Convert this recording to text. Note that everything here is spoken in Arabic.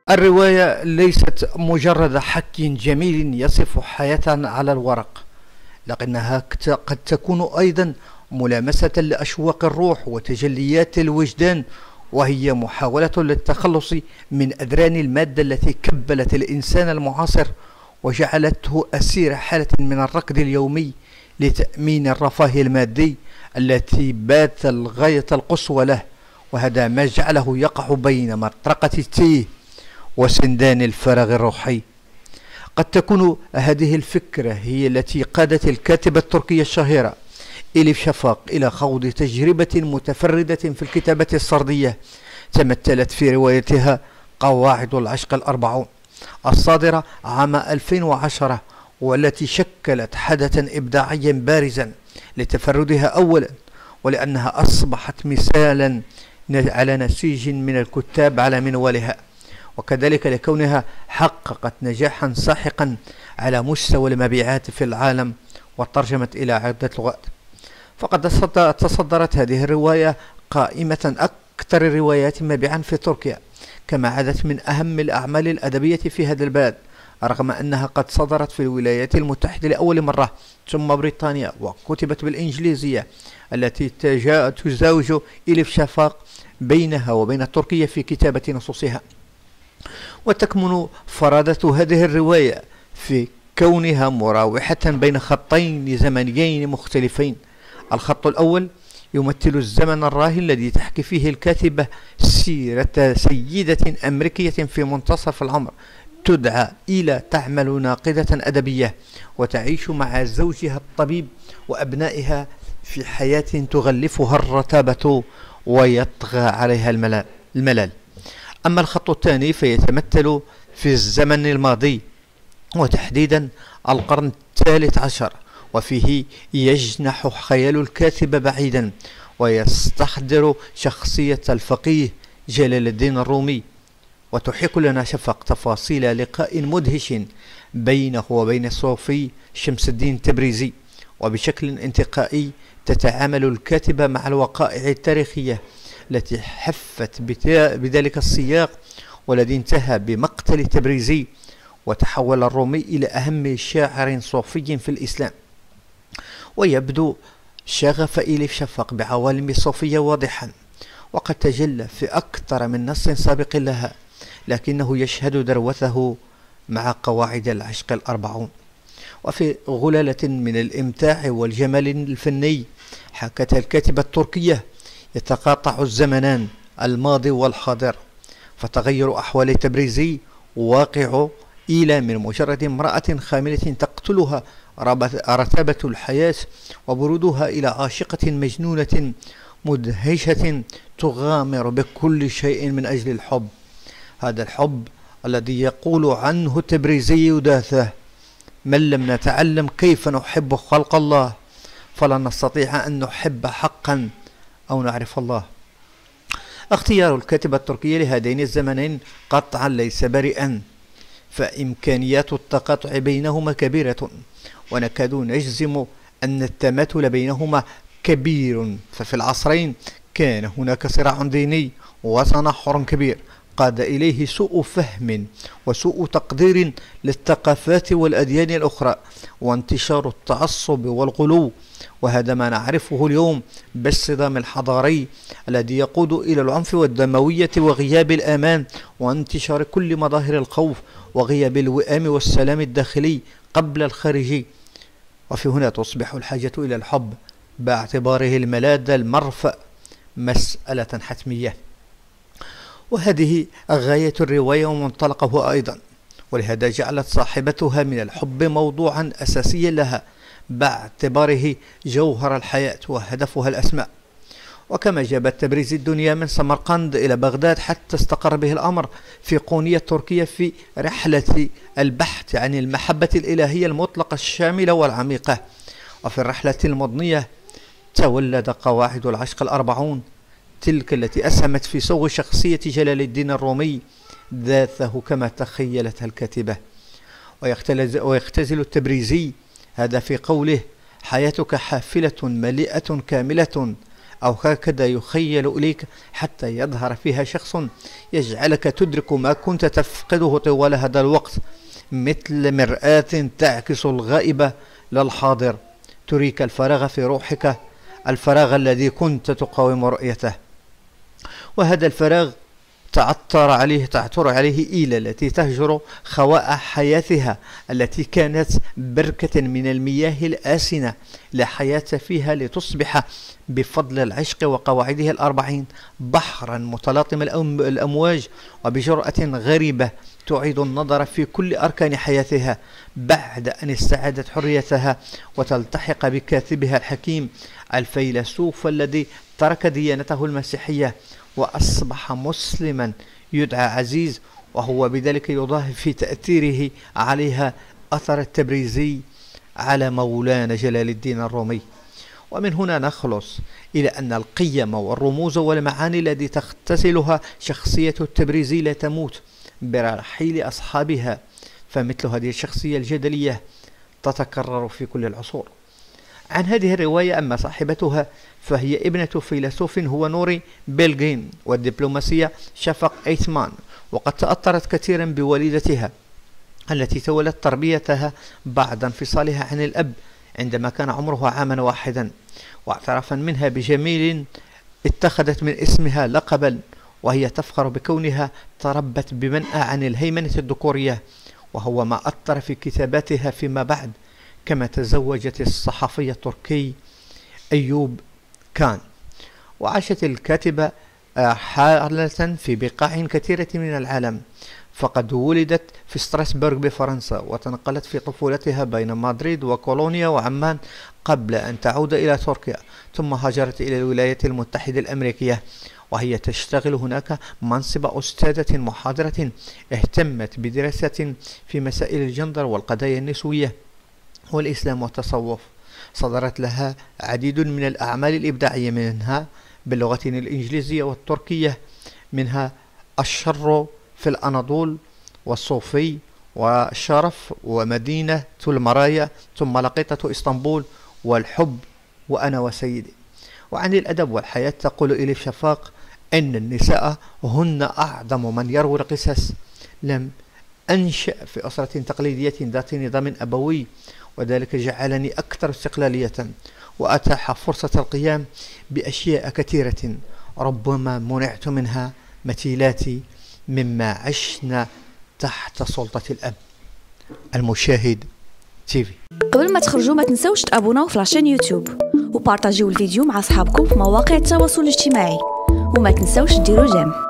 الرواية ليست مجرد حكي جميل يصف حياة على الورق، لكنها قد تكون أيضا ملامسة لأشواق الروح وتجليات الوجدان، وهي محاولة للتخلص من أدران المادة التي كبلت الإنسان المعاصر وجعلته أسير حالة من الركض اليومي لتأمين الرفاه المادي التي بات الغاية القصوى له. وهذا ما جعله يقع بين مطرقة التيه وسندان الفراغ الروحي. قد تكون هذه الفكرة هي التي قادت الكاتبة التركية الشهيرة إليف شفاق إلى خوض تجربة متفردة في الكتابة السردية تمثلت في روايتها قواعد العشق الأربعون الصادرة عام 2010، والتي شكلت حدثا إبداعيا بارزا لتفردها أولا، ولأنها أصبحت مثالا على نسيج من الكتاب على منوالها، وكذلك لكونها حققت نجاحا ساحقا على مستوى المبيعات في العالم وترجمت إلى عدة لغات. فقد تصدرت هذه الرواية قائمة أكثر الروايات مبيعا في تركيا، كما عادت من أهم الأعمال الأدبية في هذا البلد، رغم أنها قد صدرت في الولايات المتحدة لأول مرة ثم بريطانيا وكتبت بالإنجليزية، التي تزاوج إليف شفاق بينها وبين تركيا في كتابة نصوصها. وتكمن فرادة هذه الرواية في كونها مراوحة بين خطين زمنيين مختلفين. الخط الأول يمثل الزمن الراهن الذي تحكي فيه الكاتبة سيرة سيدة أمريكية في منتصف العمر تدعى إلى تعمل ناقدة أدبية وتعيش مع زوجها الطبيب وأبنائها في حياة تغلفها الرتابة ويطغى عليها الملل. أما الخط الثاني فيتمثل في الزمن الماضي وتحديدا القرن الثالث عشر، وفيه يجنح خيال الكاتب بعيدا ويستحضر شخصية الفقيه جلال الدين الرومي، وتحيك لنا شفق تفاصيل لقاء مدهش بينه وبين الصوفي شمس الدين التبريزي. وبشكل انتقائي تتعامل الكاتبة مع الوقائع التاريخية التي حفت بذلك السياق، والذي انتهى بمقتل تبريزي وتحول الرومي إلى أهم شاعر صوفي في الإسلام. ويبدو شغف إليف شفاق بعوالم الصوفية واضحا، وقد تجلى في أكثر من نص سابق لها، لكنه يشهد ذروته مع قواعد العشق الأربعون. وفي غلالة من الإمتاع والجمال الفني حكت الكاتبة التركية يتقاطع الزمنان الماضي والحاضر، فتغير أحوال تبريزي واقع إلى من مجرد امرأة خاملة تقتلها رتابة الحياة وبرودها إلى عاشقة مجنونة مدهشة تغامر بكل شيء من أجل الحب. هذا الحب الذي يقول عنه تبريزي داثة: من لم نتعلم كيف نحب خلق الله فلن نستطيع أن نحب حقا أو نعرف الله. اختيار الكاتبة التركية لهذين الزمنين قطعا ليس بريئا، فإمكانيات التقاطع بينهما كبيرة، ونكاد نجزم أن التماثل بينهما كبير. ففي العصرين كان هناك صراع ديني وتنحر كبير قاد إليه سوء فهم وسوء تقدير للثقافات والأديان الأخرى وانتشار التعصب والغلو، وهذا ما نعرفه اليوم بالصدام الحضاري الذي يقود إلى العنف والدموية وغياب الأمان وانتشار كل مظاهر الخوف وغياب الوئام والسلام الداخلي قبل الخارجي. وفي هنا تصبح الحاجة إلى الحب باعتباره الملاذ المرفأ مسألة حتمية، وهذه غاية الرواية ومنطلقه أيضا، ولهذا جعلت صاحبتها من الحب موضوعا أساسيا لها باعتباره جوهر الحياة وهدفها الأسمى. وكما جابت تبريز الدنيا من سمرقند إلى بغداد حتى استقر به الأمر في قونية تركيا في رحلة البحث عن المحبة الإلهية المطلقة الشاملة والعميقة. وفي الرحلة المضنية تولد قواعد العشق الأربعون، تلك التي أسهمت في صوغ شخصية جلال الدين الرومي ذاته كما تخيلتها الكاتبة. ويختزل التبريزي هذا في قوله: حياتك حافلة مليئة كاملة، أو هكذا يخيل إليك حتى يظهر فيها شخص يجعلك تدرك ما كنت تفقده طوال هذا الوقت، مثل مرآة تعكس الغائب للحاضر، تريك الفراغ في روحك، الفراغ الذي كنت تقاوم رؤيته. وهذا الفراغ تعثر عليه إيلا التي تهجر خواء حياتها، التي كانت بركة من المياه الآسنة لا حياة فيها، لتصبح بفضل العشق وقواعده الأربعين بحرا متلاطم الأمواج، وبجرأة غريبة تعيد النظر في كل أركان حياتها بعد أن استعادت حريتها، وتلتحق بكاتبها الحكيم الفيلسوف الذي ترك ديانته المسيحية وأصبح مسلما يدعى عزيز، وهو بذلك يضاهي في تأثيره عليها أثر التبريزي على مولانا جلال الدين الرومي. ومن هنا نخلص إلى أن القيم والرموز والمعاني التي تختزلها شخصية التبريزي لا تموت برحيل أصحابها، فمثل هذه الشخصية الجدلية تتكرر في كل العصور. عن هذه الرواية أما صاحبتها فهي ابنة فيلسوف هو نوري بيلغين، والدبلوماسية شفق إيثمان، وقد تأثرت كثيرا بوالدتها التي تولت تربيتها بعد انفصالها عن الأب عندما كان عمرها عاما واحدا، واعترافا منها بجميل اتخذت من اسمها لقبا، وهي تفخر بكونها تربت بمنأى عن الهيمنة الذكورية، وهو ما أثر في كتاباتها فيما بعد. كما تزوجت الصحفي التركي أيوب كان. وعاشت الكاتبة حالة في بقاع كثيرة من العالم، فقد ولدت في ستراسبورغ بفرنسا، وتنقلت في طفولتها بين مدريد وكولونيا وعمان قبل أن تعود إلى تركيا، ثم هاجرت إلى الولايات المتحدة الأمريكية، وهي تشتغل هناك منصب أستاذة محاضرة اهتمت بدراسة في مسائل الجندر والقضايا النسوية والإسلام والتصوف. صدرت لها عديد من الأعمال الإبداعية، منها باللغة الإنجليزية والتركية، منها الشر في الأناضول والصوفي والشرف ومدينة المرايا ثم لقيطة إسطنبول والحب وأنا وسيدي. وعن الأدب والحياة تقول إليف شفاق أن النساء هن أعظم من يروي القصص. لم أنشأ في أسرة تقليدية ذات نظام أبوي، وذلك جعلني أكثر استقلالية، وأتاح فرصة القيام بأشياء كثيرة ربما منعت منها مثيلاتي مما عشنا تحت سلطة الأب. المشاهد تيفي. قبل ما تخرجوا ما تنسوش تابوناو في لاشين يوتيوب وبارطاجيو الفيديو مع أصحابكم في مواقع التواصل الاجتماعي، وما تنسوش ديروا جيم.